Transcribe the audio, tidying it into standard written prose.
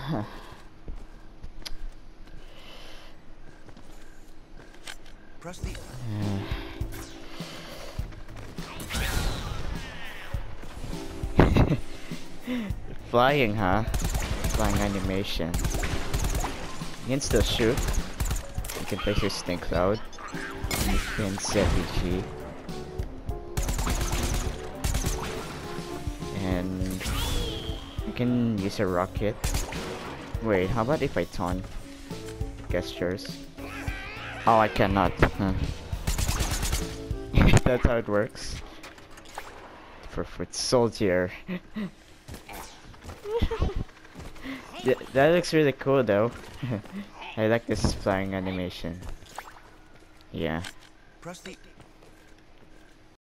Press the Flying, huh? Flying animation. You can still shoot. You can place your stink cloud. You can set PG. And you can use a rocket. Wait, how about if I taunt gestures? Oh, I cannot. Huh. That's how it works. For foot soldier. That looks really cool though. I like this flying animation. Yeah. press the